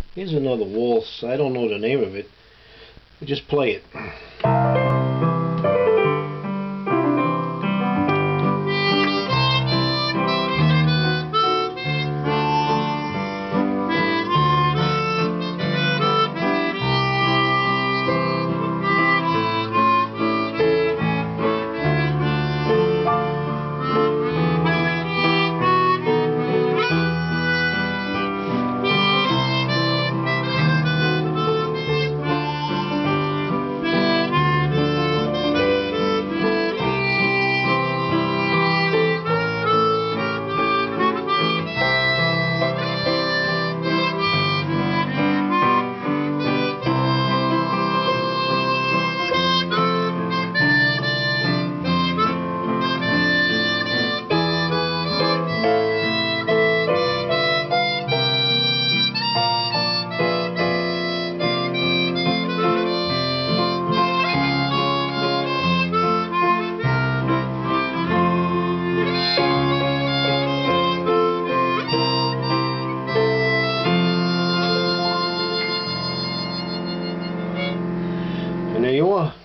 Here's another waltz. I don't know the name of it. We just play it. And there you are.